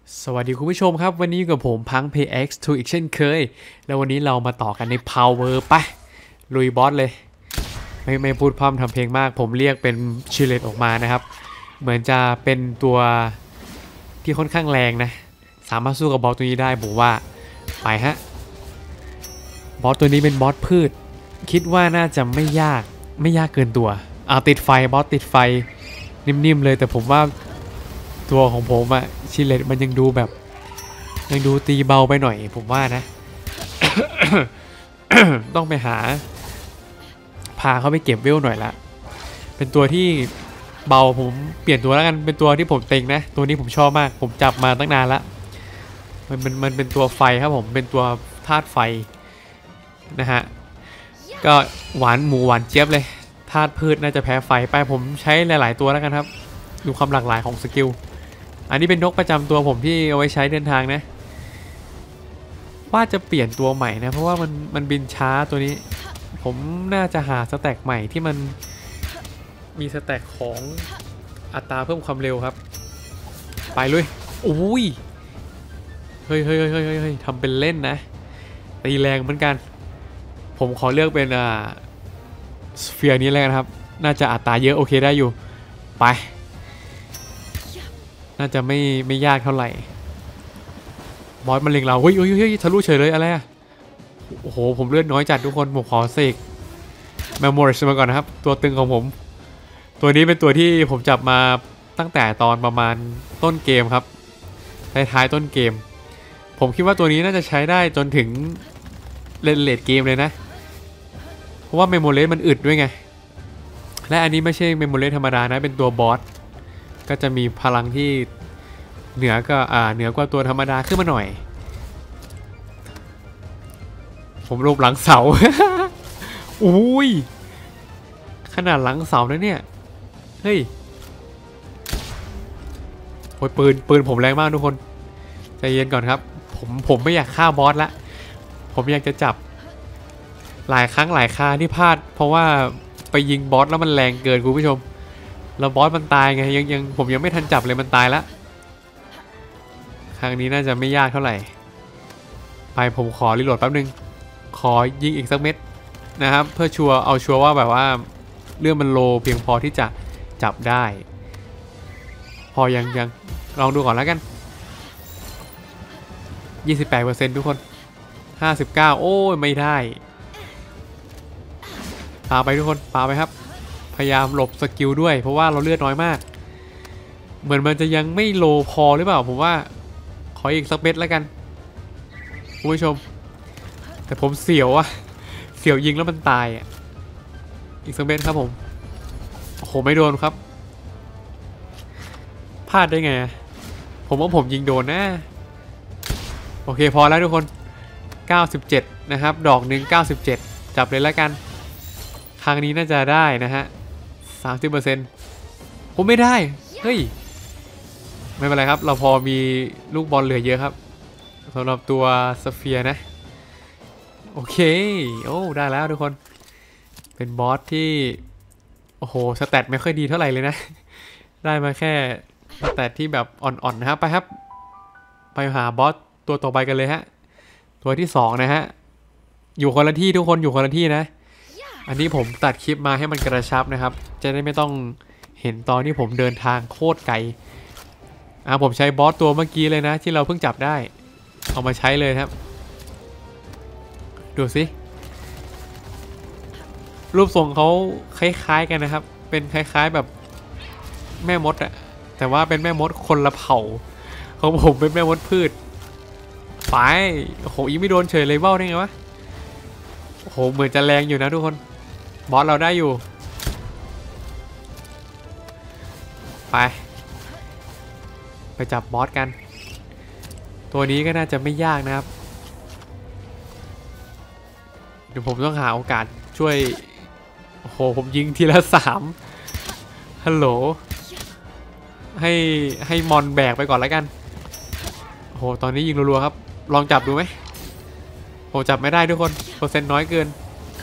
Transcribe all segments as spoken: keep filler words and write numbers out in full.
สวัสดีคุณผู้ชมครับวันนี้กับผมพัง เพย์ เอ็กซ์ ทู อีกเช่นเคยแล้ววันนี้เรามาต่อกันใน Power ไปลุยบอสเลยไม่ไม่พูดพร่ำทำเพลงมากผมเรียกเป็นชิเลตออกมานะครับเหมือนจะเป็นตัวที่ค่อนข้างแรงนะสามารถสู้กับบอสตัวนี้ได้ผมว่าไปฮะบอสตัวนี้เป็นบอสพืชคิดว่าน่าจะไม่ยากไม่ยากเกินตัวเอาติดไฟบอสติดไฟนิ่มๆเลยแต่ผมว่าตัวของผมอะชิเลตมันยังดูแบบยังดูตีเบาไปหน่อยผมว่านะ ต้องไปหาพาเขาไปเก็บเวลหน่อยละเป็นตัวที่เบาผมเปลี่ยนตัวแล้วกันเป็นตัวที่ผมเต็งนะตัวนี้ผมชอบมากผมจับมาตั้งนานละมันเป็นมันเป็นตัวไฟครับผมเป็นตัวธาตุไฟนะฮะก็หวานหมูหวานเจี๊ยบเลยธาตุพืชน่าจะแพ้ไฟไปผมใช้หลายๆตัวแล้วกันครับดูความหลากหลายของสกิลอันนี้เป็นนกประจำตัวผมที่เอาไว้ใช้เดินทางนะว่าจะเปลี่ยนตัวใหม่นะเพราะว่ามันมันบินช้าตัวนี้ผมน่าจะหาสแต็กใหม่ที่มันมีสแต็กของอัตราเพิ่มความเร็วครับไปเลยอุ้ยเฮ้ยเฮ้ยเฮ้ยเฮ้ยเฮ้ยทำเป็นเล่นนะตีแรงเหมือนกันผมขอเลือกเป็นอ่าสเฟียร์นี้แล้วกันครับน่าจะอัตราเยอะโอเคได้อยู่ไปน่าจะไม่ไม่ยากเท่าไหร่บอสมันเล็งเราเฮ้ยเฮ้ยเฮ้ยทะลุเฉยเลยอะไรอะโอ้โหผมเลือดน้อยจัดทุกคนผมขอเสกแมมโมริสมาก่อนนะครับตัวตึงของผมตัวนี้เป็นตัวที่ผมจับมาตั้งแต่ตอนประมาณต้นเกมครับท้ายๆต้นเกมผมคิดว่าตัวนี้น่าจะใช้ได้จนถึงเลนเลดเกมเลยนะเพราะว่าเมมโมริสมันอึดด้วยไงและอันนี้ไม่ใช่เมมโมริสธรรมดานะเป็นตัวบอสก็จะมีพลังที่เหนือก็อ่าเหนือกว่าตัวธรรมดาขึ้นมาหน่อยผมลบหลังเสา อุ้ยขนาดหลังเสานะเนี่ยเฮ้ยโอ้ยปืนปืนผมแรงมากทุกคนใจเย็นก่อนครับผมผมไม่อยากฆ่าบอสละผมอยากจะจับหลายครั้งหลายคราที่พลาดเพราะว่าไปยิงบอสแล้วมันแรงเกินคุณผู้ชมแล้วบอสมันตายไงยังยังผมยังไม่ทันจับเลยมันตายแล้วครั้งนี้น่าจะไม่ยากเท่าไหร่ไปผมขอรีโหลดแป๊บนึงขอยิงอีกสักเม็ดนะครับเพื่อชัวร์เอาชัวร์ว่าแบบว่าเรื่องมันโลเพียงพอที่จะจับได้พอยังยังลองดูก่อนแล้วกัน ยี่สิบแปดเปอร์เซ็นต์ ทุกคนห้าสิบเก้าโอ้ยไม่ได้ปาไปทุกคนปาไปครับพยายามหลบสกิลด้วยเพราะว่าเราเลือดน้อยมากเหมือนมันจะยังไม่โลพอหรือเปล่าผมว่าขออีกสักเม็ดแล้วกันคุณผู้ชมแต่ผมเสียวอะเสียวยิงแล้วมันตายอะอีกสักเม็ดครับผมโอ้โหไม่โดนครับพลาดได้ไงผมว่าผมยิงโดนนะโอเคพอแล้วทุกคนเก้าสิบเจ็ดนะครับดอกหนึ่งเก้าสิบเจ็ดจับเลยแล้วกันครั้งนี้น่าจะได้นะฮะ สามสิบเปอร์เซ็นต์ ผมไม่ได้เฮ้ยไม่เป็นไรครับเราพอมีลูกบอลเหลือเยอะครับสำหรับตัวสเฟียร์นะโอเคโอ้ได้แล้วทุกคนเป็นบอสที่โอ้โหสแตทไม่ค่อยดีเท่าไหร่เลยนะได้มาแค่สแตทที่แบบอ่อนๆนะครับไปครับไปหาบอสตัวต่อไปกันเลยฮะตัวที่สองนะฮะอยู่คนละที่ทุกคนอยู่คนละที่นะอันนี้ผมตัดคลิปมาให้มันกระชับนะครับจะได้ไม่ต้องเห็นตอนที่ผมเดินทางโคตรไกลอ่าผมใช้บอสตัวเมื่อกี้เลยนะที่เราเพิ่งจับได้เอามาใช้เลยครับดูสิรูปทรงเขาคล้ายๆกันนะครับเป็นคล้ายๆแบบแม่มดอะแต่ว่าเป็นแม่มดคนละเผ่าของผมเป็นแม่มดพืชไปโอ้โหยังไม่โดนเฉยเลยเบ้าได้ไงวะโอ้โหเหมือนจะแรงอยู่นะทุกคนบอสเราได้อยู่ไปไปจับบอสกันตัวนี้ก็น่าจะไม่ยากนะครับเดี๋ยวผมต้องหาโอกาสช่วยโอ้โหผมยิงทีละสามฮัลโหลให้ให้มอนแบกไปก่อนแล้วกันโอ้โหตอนนี้ยิงรัวๆครับลองจับดูไหมผมจับไม่ได้ทุกคนเปอร์เซ็นต์น้อยเกิน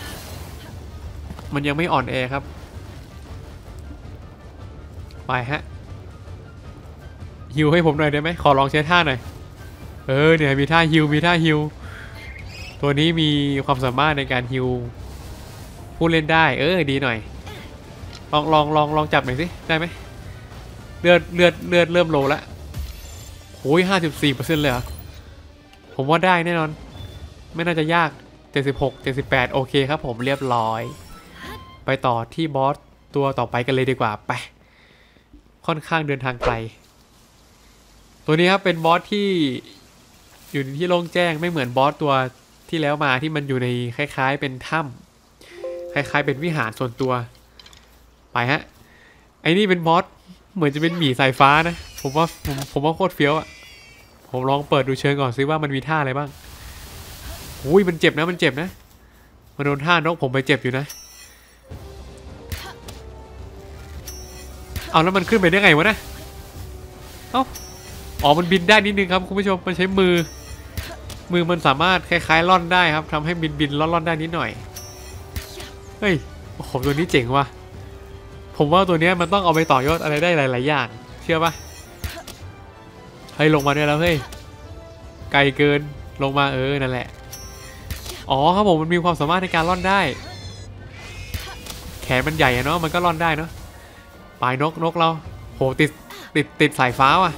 มันยังไม่อ่อนแอครับไปฮะฮิวให้ผมหน่อยได้ไหมขอลองใช้ท่าหน่อยเออเนี่ยมีท่าฮิวมีท่าฮิวตัวนี้มีความสามารถในการฮิวผู้เล่นได้เออดีหน่อยลองลองลองลองจับหน่อยสิได้ไหมเลือดเลือดเลือดเริ่มโลแล้วโอ้ยห้าสิบสี่เปอร์เซ็นต์เลยเหรอผมว่าได้แน่นอนไม่น่าจะยากเจ็ดสิบหก เจ็ดสิบแปดโอเคครับผมเรียบร้อยไปต่อที่บอสตัวต่อไปกันเลยดีกว่าไปค่อนข้างเดินทางไกลตัวนี้ครับเป็นบอสที่อยู่ในที่โล่งแจ้งไม่เหมือนบอสตัวที่แล้วมาที่มันอยู่ในคล้ายๆเป็นถ้ำคล้ายๆเป็นวิหารส่วนตัวไปฮะไอ้นี่เป็นบอสเหมือนจะเป็นหมีสายฟ้านะผมว่าผมผมว่าโคตรเฟี้ยวอะผมลองเปิดดูเชิงก่อนซิว่ามันมีท่าอะไรบ้างอุ้ยมันเจ็บนะมันเจ็บนะมันโดนท่านกผมไปเจ็บอยู่นะเอาแล้วมันขึ้นไปได้ไงวะนะเอ้าอ๋อมันบินได้นิดนึงครับคุณผู้ชมมันใช้มือมือมันสามารถคล้ายๆล่อนได้ครับทำให้บินบินล่อนล่อนได้นิดหน่อยเฮ้ยโอ้โหตัวนี้เจ๋งว่ะผมว่าตัวนี้มันต้องเอาไปต่อยอดอะไรได้หลายๆอย่างเชื่อปะเฮ้ยลงมาได้แล้วเฮ้ยไกลเกินลงมาเออนั่นแหละอ๋อครับผมมันมีความสามารถในการล่อนได้แขนมันใหญ่อะเนาะมันก็ล่อนได้เนาะปลายนกนกเราโหติดติดติดสายฟ้าว่ะ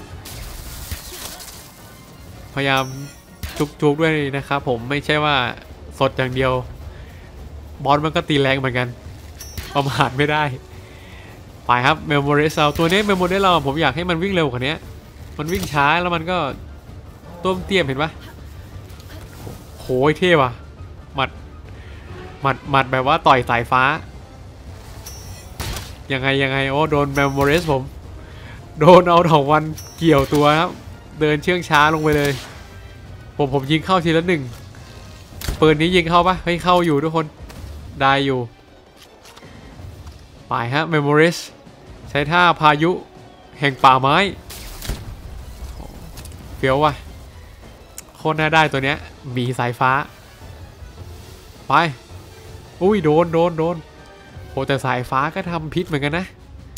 พยายามจุกๆด้วยนะครับผมไม่ใช่ว่าสดอย่างเดียวบอสมันก็ตีแรงเหมือนกันประมาทไม่ได้ไปครับเมมโมรีเราตัวนี้เมมโมรีเราผมอยากให้มันวิ่งเร็วกว่านี้มันวิ่งช้าแล้วมันก็ต้มเตี้ยมเห็นปะโหเท่ว่ะหมัดหมัดหมัดแบบว่าต่อยสายฟ้ายังไงยังไงโอ้โดนเมมโมรีผมโดนเอาถาวรเกี่ยวตัวครับเดินเชื่องช้าลงไปเลยผมผมยิงเข้าทีละหนึ่งปืนนี้ยิงเข้าปะให้เข้าอยู่ทุกคนได้อยู่ไปฮะเมมโมรีใช้ท่าพายุแห่งป่าไม้เฟี้ยวว่ะโคตรน่าได้ตัวเนี้ยมีสายฟ้าไปอุ้ยโดนโดนโดนโหแต่สายฟ้าก็ทำพิษเหมือนกันนะ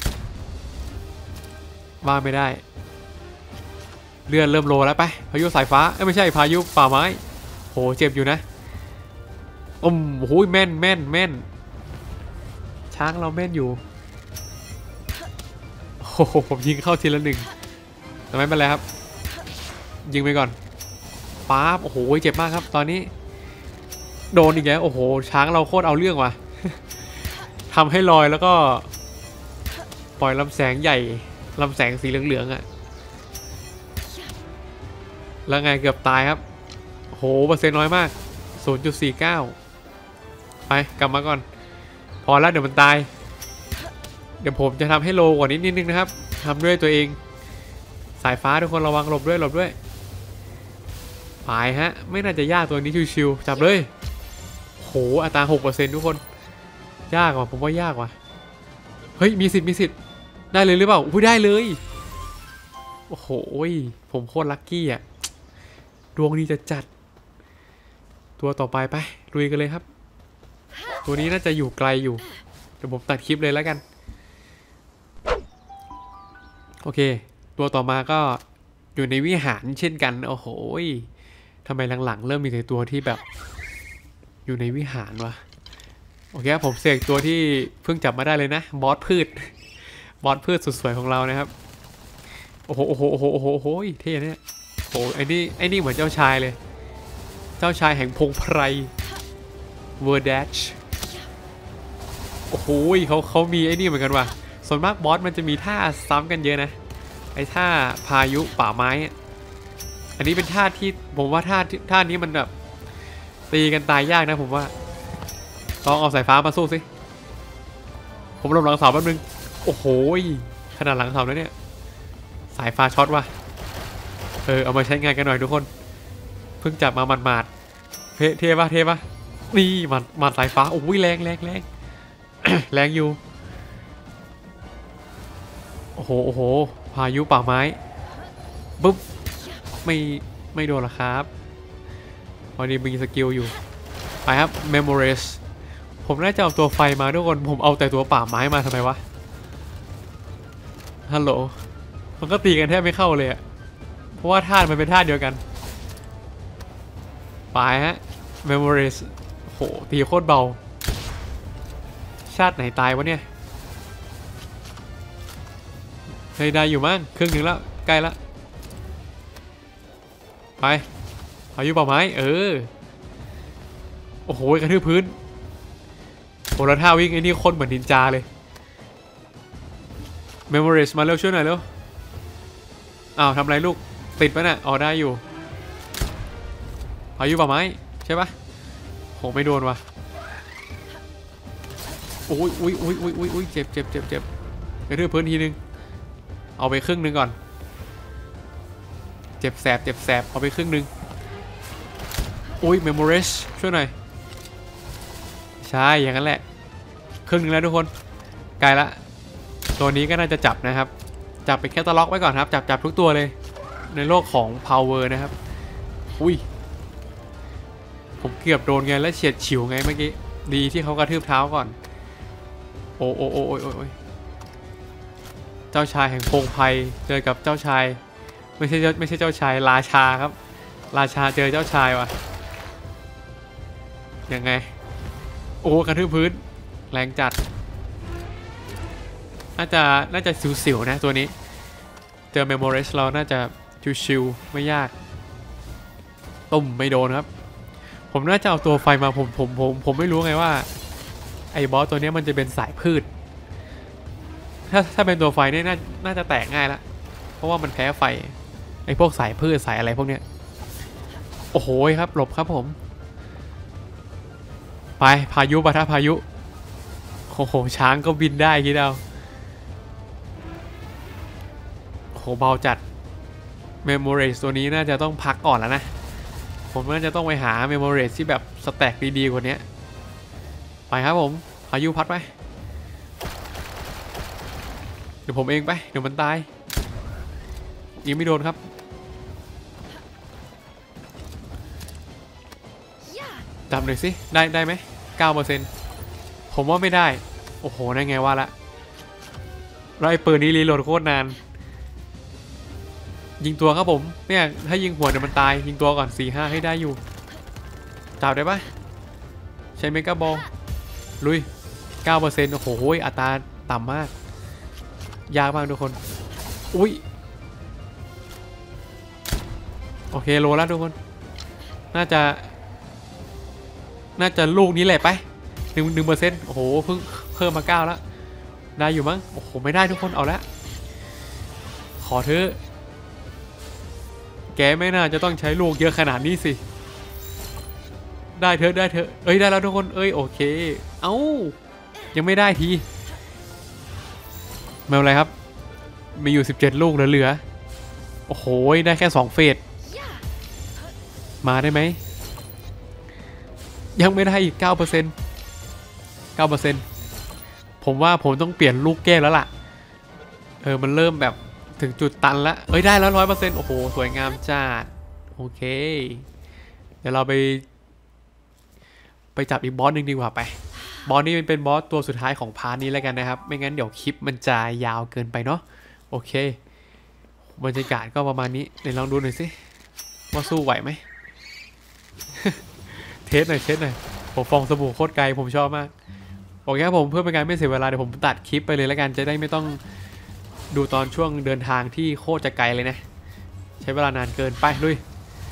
ว่าไม่ได้เลื่อนเริ่มโลแล้วไปพายุสายฟ้าเอ้ยไม่ใช่พายุป่าไม้โหเจ็บอยู่นะอืมโอ้ยแม่นแม่นแม่นช้างเราแม่นอยู่โอ้โหผมยิงเข้าทีละหนึ่งแต่ไม่เป็นไรครับยิงไปก่อนป๊าบโอ้โหเจ็บมากครับตอนนี้โดนอีกแล้วโอ้โหช้างเราโคตรเอาเรื่องว่ะทำให้ลอยแล้วก็ปล่อยลำแสงใหญ่ลำแสงสีเหลืองๆอ่ะแล้วไงเกือบตายครับโหเปอร์เซ็นต์น้อยมาก ศูนย์จุดสี่เก้า ไปกลับมาก่อนพอแล้วเดี๋ยวมันตายเดี๋ยวผมจะทำให้โลกว่านี้นิดนึงนะครับทำด้วยตัวเองสายฟ้าทุกคนระวังหลบด้วยหลบด้วยไปฮะไม่น่าจะยากตัวนี้ชิวๆจับเลยโหอัตรา หกเปอร์เซ็นต์ ทุกคนยากว่ะผมว่ายากว่ะเฮ้ยมีสิทธิ์มีสิทธิ์ได้เลยหรือเปล่าอุ้ยได้เลยโอ้โหผมโคตรลัคกี้อ่ะดวงดีจะจัดตัวต่อไปไปลุยกันเลยครับตัวนี้น่าจะอยู่ไกลอยู่เดี๋ยวผมตัดคลิปเลยแล้วกันโอเคตัวต่อมาก็อยู่ในวิหารเช่นกันโอ้โหทำไมหลังๆเริ่มมีแต่ตัวที่แบบอยู่ในวิหารวะโอเคผมเสกตัวที่เพิ่งจับมาได้เลยนะบอสพืชบอสพืชสุดสวยของเรานะครับโอ้โหโอ้โหโอ้โหโอ้โหโอ้โหเท่เนี่ยโอ้ไอ้นี่ไอ้นี่เหมือนเจ้าชายเลยเจ้าชายแห่งพงไพรเวอร์ดัชโอ้โหเขาเขามีไอ้นี่เหมือนกันว่ะส่วนมากบอสมันจะมีท่าซ้ำกันเยอะนะไอ้ท่าพายุป่าไม้อันนี้เป็นท่าที่ผมว่าท่าท่านี้มันแบบตีกันตายยากนะผมว่าลองเอาสายฟ้ามาสู้สิผมลงหลังเสาแป๊บนึงโอ้โหขนาดหลังเสาแล้วเนี่ยสายฟ้าช็อตว่ะเออเอามาใช้งานกันหน่อยทุกคนเพิ่งจับมาหมาดๆเท่เท่ปะเท่ปะนี่หมัดหมัดสายฟ้าโอ้ยแรงแรงแรง แรงอยู่โอ้โหโอ้โหพายุป่าไม้ปุ๊บไม่ไม่โดนหรอครับพอดีมีสกิลอยู่ไปครับ Memories ผมน่าจะเอาตัวไฟมาทุกคนผมเอาแต่ตัวป่าไม้มาทำไมวะฮัลโหลมันก็ตีกันแทบไม่เข้าเลยอะเพราะว่าธาตุมันเป็นธาตุเดียวกันไปฮะ Memories โหตีโคตรเบาชาติไหนตายวะเนี่ยเฮ้ยได้อยู่มั้งครึ่งหนึ่งแล้วใกล้ละไปพายุเป่าไม้เออโอ้โหกระทืบพื้นโหแล้วท่าวิ่งไอ้นี่โคตรเหมือนนินจาเลย Memories มาเร็วช่วยหน่อยเร็วอ้าวทำไรลูกติดปะเนี่ยอ๋อได้อยู่พายุเป่าไม้ใช่ปะโหไม่โดนวะอุ้ยอุ้ยอุ้ยอุ้ยอุ้ยอุ้ยเจ็บเจ็บเจ็บเจ็บกระทืบพื้นทีนึงเอาไปครึ่งหนึ่งก่อนเจ็บแสบเจ็บแสบเอาไปครึ่งหนึ่งอุ้ย Memories ช่วยหน่อยใช่อย่างนั้นแหละครึ่งหนึ่งแล้วทุกคนไกลละตัวนี้ก็น่าจะจับนะครับจับไปแค่ตะล็อกไว้ก่อนครับจับจับทุกตัวเลยในโลกของ Power นะครับอุ้ยผมเกือบโดนไงและเฉียดฉิวไงเมื่อกี้ดีที่เขากระทืบเท้าก่อนโอ้โอ้โอ้โอ้โอ้เจ้าชายแห่งโพงไพเจอกับเจ้าชายไม่ใช่เจ้าไม่ใช่เจ้าชายราชาครับราชาเจอเจ้าชายว่ะยังไงโอ้กระทืบพื้นแรงจัดน่าจะน่าจะสิวๆนะตัวนี้เจอ Memories เราน่าจะชิวๆไม่ยากตุ่มไม่โดนครับผมน่าจะเอาตัวไฟมาผมผมผมผมไม่รู้ไงว่าไอ้บอสตัวนี้มันจะเป็นสายพืชถ้าถ้าเป็นตัวไฟเนี่ยน่าน่าจะแตกง่ายละเพราะว่ามันแพ้ไฟไอ้พวกสายพืชสายอะไรพวกเนี้ยโอ้โหครับหลบครับผมไปพายุปะทะพายุโอ้โหช้างก็บินได้คิดเอาโอ้โหเบาจัด Memories ตัวนี้น่าจะต้องพักก่อนแล้วนะผมน่าจะต้องไปหา Memories ที่แบบสแต็กดีๆกว่านี้ไปครับผมพายุพัดไปเดี๋ยวผมเองไปเดี๋ยวมันตายยิงไม่โดนครับจับหน่อยสิได้ได้ไหมเก้าเปอร์เซ็นต์ผมว่าไม่ได้โอ้โหได้ไงวะละแล้วไอ้ปืนนี้รีโหลดโคตรนานยิงตัวครับผมเนี่ยถ้ายิงหัวเดี๋ยวมันตายยิงตัวก่อน สี่ห้า ให้ได้อยู่จับได้ปะใช้เมกะบอลลุย เก้าเปอร์เซ็นต์ โอ้โหอัตราต่ำมากยากมากทุกคนอุ้ยโอเคโลแล้วทุกคนน่าจะน่าจะลูกนี้แหละไปหนึ่งหนึ่งเปอร์เซ็นต์โอ้โหเพิ่งเพิ่มมาเก้าแล้วได้อยู่มั้งโอ้โหไม่ได้ทุกคนเอาละขอเธอแกไม่น่าจะต้องใช้ลูกเยอะขนาดนี้สิได้เธอได้เธอเอ้ยได้แล้วทุกคนเอ้ยโอเคเอ้ายังไม่ได้ทีไม่เป็นไรครับมีอยู่สิบเจ็ดลูกเหลือๆโอ้โหได้แค่สองเฟสมาได้ไหมยังไม่ได้อีก เก้าเปอร์เซ็นต์ เก้าเปอร์เซ็นต์ ผมว่าผมต้องเปลี่ยนลูกแก้วแล้วล่ะเออมันเริ่มแบบถึงจุดตันแล้วเอ้ยได้แล้ว ร้อยเปอร์เซ็นต์ โอ้โหสวยงามจัดโอเคเดี๋ยวเราไปไปจับอีกบอสหนึ่งดีกว่าไปบอสนี้เป็นบอสตัวสุดท้ายของพาร์ทนี้แล้วกันนะครับไม่งั้นเดี๋ยวคลิปมันจะยาวเกินไปเนาะโอเคบรรยากาศก็ประมาณนี้เดี๋ยวลองดูหน่อยสิว่าสู้ไหวไหม เทสหน่อยเทสหน่อยผมฟองสบู่โคตรไกลผมชอบมากโอเคครับผมเพื่อเป็นการไม่เสียเวลาเดี๋ยวผมตัดคลิปไปเลยแล้วกันจะได้ไม่ต้องดูตอนช่วงเดินทางที่โคตรจะไกลเลยนะใช้เวลานานเกินไปลุย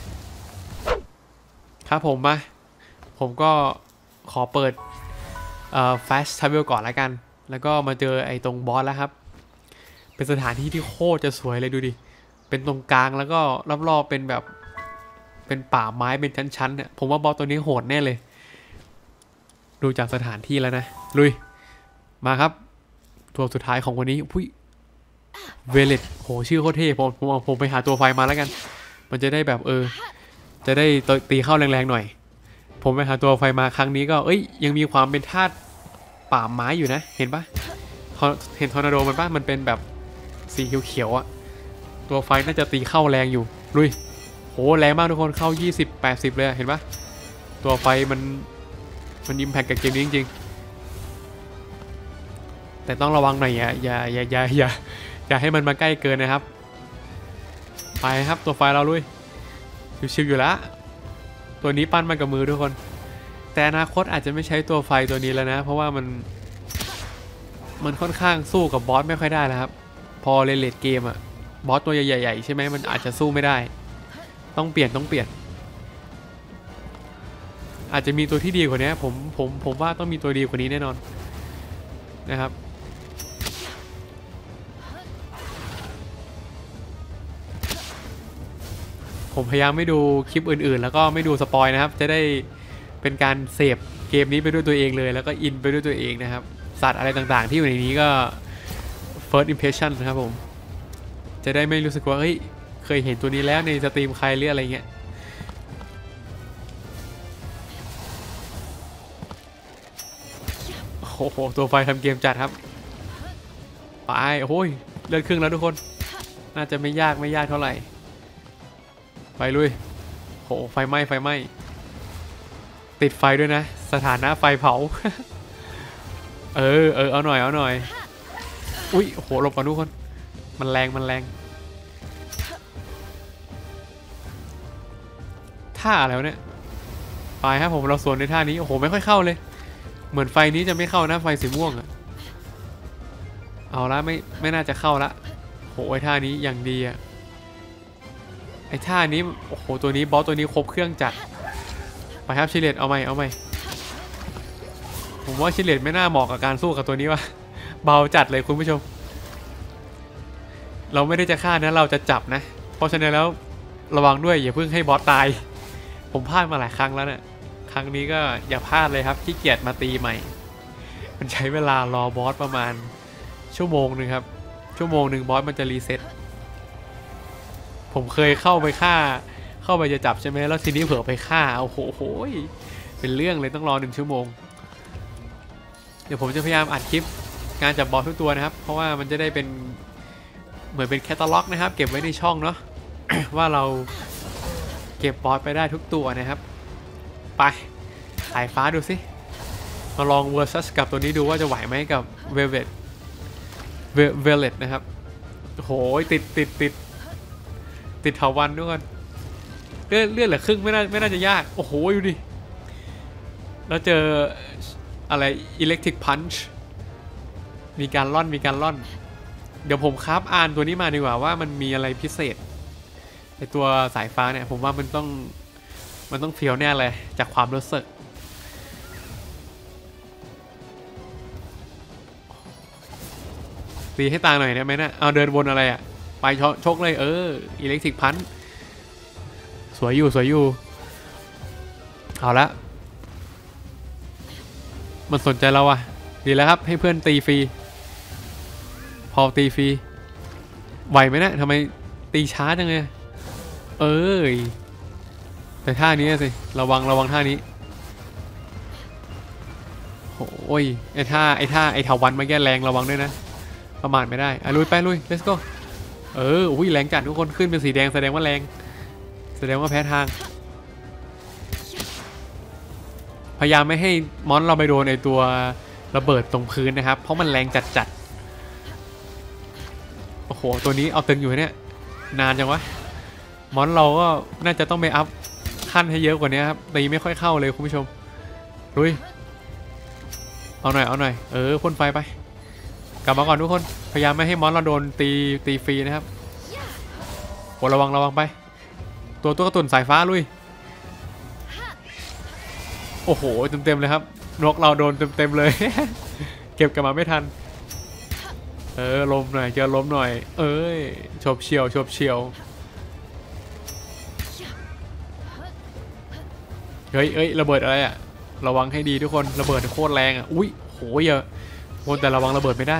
ครับผมมาผมก็ขอเปิดเอ่อ fast travel ก่อนแล้วกันแล้วก็มาเจอไอ้ตรงบอสแล้วครับเป็นสถานที่ที่โคตรจะสวยเลยดูดิเป็นตรงกลางแล้วก็รอบๆเป็นแบบเป็นป่าไม้เป็นชั้นๆเนี่ยผมว่าบอสตัวนี้โหดแน่เลยดูจากสถานที่แล้วนะลุยมาครับตัวสุดท้ายของวันนี้พุ้ยเวเลตโหชื่อโคตรเท่ผมผมผมไปหาตัวไฟมาแล้วกันมันจะได้แบบเออจะได้ตีเข้าแรงๆหน่อยผมไปหาตัวไฟมาครั้งนี้ก็เอ้ยยังมีความเป็นธาตุป่าไม้อยู่นะเห็นปะเห็นทอร์นาโดมันปะมันเป็นแบบสีเขียวๆอะตัวไฟน่าจะตีเข้าแรงอยู่ลุยโหแรงมากทุกคนเข้ายี่สิบ แปดสิบเลยเห็นปะตัวไฟมันมันอิมแพคกับเกมนี้จริงๆแต่ต้องระวังหน่อยอย่าอย่าอย่าอย่าอย่าอย่าให้มันมาใกล้เกินนะครับไฟครับตัวไฟเราลุยชิวๆอยู่แล้วตัวนี้ปั้นมากับมือทุกคนแต่อนาคตอาจจะไม่ใช้ตัวไฟตัวนี้แล้วนะเพราะว่ามันมันค่อนข้างสู้กับบอสไม่ค่อยได้แล้วครับพอเลดเกมอะบอสตัวใหญ่ๆใช่ไหมมันอาจจะสู้ไม่ได้ต้องเปลี่ยนต้องเปลี่ยนอาจจะมีตัวที่ดีกว่านี้ผมผมผมว่าต้องมีตัวดีกว่านี้แน่นอนนะครับผมพยายามไม่ดูคลิปอื่นๆแล้วก็ไม่ดูสปอยนะครับจะได้เป็นการเสพเกมนี้ไปด้วยตัวเองเลยแล้วก็อินไปด้วยตัวเองนะครับสัตว์อะไรต่างๆที่อยู่ในนี้ก็ first impression นะครับผมจะได้ไม่รู้สึกว่าเฮ้ยเคยเห็นตัวนี้แล้วในสตรีมใครหรืออะไรเงี้ยโอ้โหตัวไฟทำเกมจัดครับไปโอ้ยเลื่อนครึ่งแล้วทุกคนน่าจะไม่ยากไม่ยากเท่าไหร่ไปลุยโหไฟไหม้ไฟไหม้ติดไฟด้วยนะสถานะไฟเผา เออเออเอาหน่อยเอาหน่อยอุ้ยโหหลบก่อนทุกคนมันแรงมันแรงท่าอะไรวะเนี่ยไปครับผมเราสวนในท่านี้โอ้โหไม่ค่อยเข้าเลยเหมือนไฟนี้จะไม่เข้านะไฟสีม่วงอะเอาละไม่ไม่น่าจะเข้าละโหไอ้ท่านี้อย่างดีอะไอ้ท่านี้โอ้โหตัวนี้บอสตัวนี้ครบเครื่องจัดไปครับชิเลตเอาไหมเอาไหมผมว่าชิเลตไม่น่าเหมาะกับการสู้กับตัวนี้ว่ะเบาจัดเลยคุณผู้ชมเราไม่ได้จะฆ่านะเราจะจับนะเพราะฉะนั้นแล้วระวังด้วยอย่าเพิ่งให้บอสตายผมพลาดมาหลายครั้งแล้วเนี่ยครั้งนี้ก็อย่าพลาดเลยครับขี้เกียจมาตีใหม่มันใช้เวลารอบอสประมาณชั่วโมงหนึ่งครับชั่วโมงหนึ่งบอสมันจะรีเซ็ตผมเคยเข้าไปฆ่าเข้าไปจะจับใช่ไหมแล้วทีนี้เผลอไปฆ่าโอ้โหเป็นเรื่องเลยต้องรอหนึ่งชั่วโมงเดี๋ยวผมจะพยายามอัดคลิปงานจับบอสทุกตัวนะครับเพราะว่ามันจะได้เป็นเหมือนเป็นแคตตาล็อกนะครับเก็บไว้ในช่องเนาะ ว่าเราเก็บบอสไปได้ทุกตัวนะครับไปสายฟ้าดูสิมาลองเวอร์ซัสกับตัวนี้ดูว่าจะไหวไหมกับเวลเวตเวลเลตนะครับโหติดติดติดติดเถาวันด้วยกันเลื่อนเลื่อนเหลือครึ่งไม่น่าไม่น่าจะยากโอ้โหอยู่ดิแล้วเจออะไรอิเล็กทริกพันช์มีการล่อนมีการล่อนเดี๋ยวผมคราฟอ่านตัวนี้มาดีกว่าว่ามันมีอะไรพิเศษไอตัวสายฟ้าเนี่ยผมว่ามันต้องมันต้องเฟี้ยวแน่เลยจากความรู้สึกตีให้ตาหน่อยได้ไหมนะเอาเดินวนอะไรอะไปชกเลยเอออิเล็กทริกพันสวยอยู่สวยอยู่เอาละมันสนใจเราอะดีแล้วครับให้เพื่อนตีฟรีพอตีฟรีไหวไหมนะทำไมตีช้าจังเลยเอ้ยแต่ท่านี้สิระวังระวังท่านี้โอ้ยไอ้ท่าไอ้ท่าไอ้เถาวันมาแก้แรงระวังด้วยนะประมาทไม่ได้อ่ะลุยไปลุย let's go เอออุ้ยแรงจัดทุกคนขึ้นเป็นสีแดงแสดงว่าแรงแสดงว่าแพ้ทางพยายามไม่ให้มอนเราไปโดนไอตัวระเบิดตรงพื้นนะครับเพราะมันแรงจัดจัดโอ้โหตัวนี้เอาตึงอยู่เนี่ยนานจังวะมอนเราก็น่าจะต้องไปอัพขั้นให้เยอะกว่านี้ครับตีไม่ค่อยเข้าเลยคุณผู้ชมลุยเอาหน่อยเอาหน่อยเออพ่นไฟไปกลับมาก่อนทุกคนพยายามไม่ให้มอนเราโดนตีตีฟรีนะครับโอ้ระวังระวังไปตัวตัวกระตุ่นสายฟ้าลุยโอ้โหเต็มเต็มเลยครับนกเราโดนเต็มเต็มเลย เก็บกลับมาไม่ทันเออล้มหน่อยเจอล้มหน่อยเอ้ยชบเฉียวชบเฉียวเฮ้ยเอ้ยระเบิดอะไรอะระวังให้ดีทุกคนระเบิดโคตรแรงอะอุ้ยโหเยอะวนแต่ระวังระเบิดไม่ได้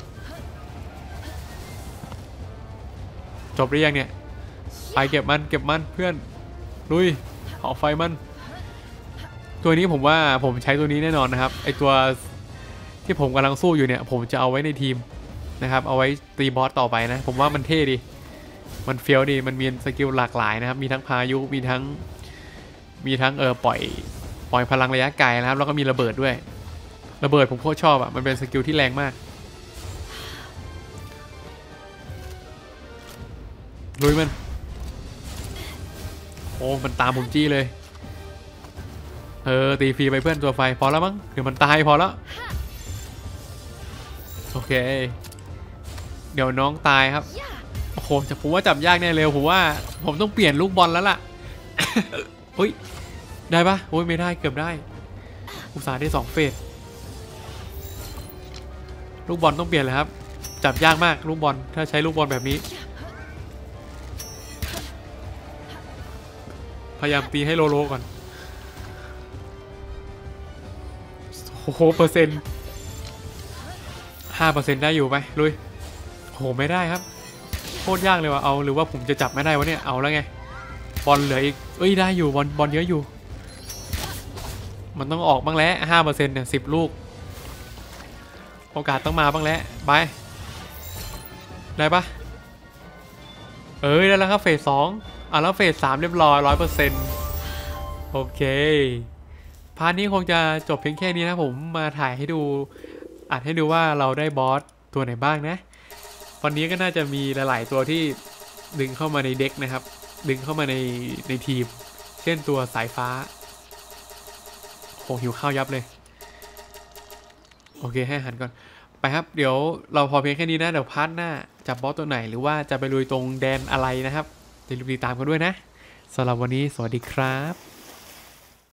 จบหรือยังเนี่ยไปเก็บมันเก็บมันเพื่อนลุยเผาไฟมันตัวนี้ผมว่าผมใช้ตัวนี้แน่นอนนะครับไอตัวที่ผมกำลังสู้อยู่เนี่ยผมจะเอาไว้ในทีมนะครับเอาไว้ตีบอสต่อไปนะผมว่ามันเท่ดีมันเฟี้ยวดีมันมีสกิลหลากหลายนะครับมีทั้งพายุมีทั้งมีทั้งเออปล่อยปล่อยพลังระยะไกลนะครับแล้วก็มีระเบิดด้วยระเบิดผมโคตรชอบอ่ะมันเป็นสกิลที่แรงมากลุยมันอ้มันตามผมจี้เลยเออตีฟรีไปเพื่อนตัวไฟพอแล้วมั้งเดี๋ยวมันตายพอแล้วโอเคเดี๋ยวน้องตายครับโอ้โหจะผมว่าจับยากแน่เลยผมว่าผมต้องเปลี่ยนลูกบอลแล้วล่ะ เฮ้ยได้ปะโอ้ยไม่ได้เกือบได้อุตส่าห์ได้สองเฟสลูกบอลต้องเปลี่ยนเลยครับจับยากมากลูกบอลถ้าใช้ลูกบอลแบบนี้พยายามตีให้โลโลก่อนโอ้โหเปอร์เซ็นต์ห้าเปอร์เซ็นต์ได้อยู่ไหมลุยโอ้โหไม่ได้ครับโคตรยากเลยว่ะเอาหรือว่าผมจะจับไม่ได้วะเนี่ยเอาแล้วไงบอลเหลืออีกเอ้ยได้อยู่บอลบอลเยอะอยู่มันต้องออกบ้างแล้วห้าเปอร์เซ็นต์เนี่ยสิบลูกโอกาสต้องมาบ้างแล้วไปได้ปะเอ้ยได้แล้วครับเฟสสองอ่ะแล้วเฟสสามเรียบร้อยร้อยเปอร์เซ็นต์โอเคพาร์ทนี้คงจะจบเพียงแค่นี้นะผมมาถ่ายให้ดูอัดให้ดูว่าเราได้บอสตัวไหนบ้างนะวันนี้ก็น่าจะมีหลายๆตัวที่ดึงเข้ามาในเด็กนะครับดึงเข้ามาในในทีมเช่นตัวสายฟ้าโหหิวข้าวยับเลยโอเคให้อาหารก่อนไปครับเดี๋ยวเราพอเพียงแค่นี้นะเดี๋ยวพาร์ทหน้าจับบอสตัวไหนหรือว่าจะไปลุยตรงแดนอะไรนะครับอย่าลืมติดตามกันด้วยนะสำหรับวันนี้สวัสดีครับ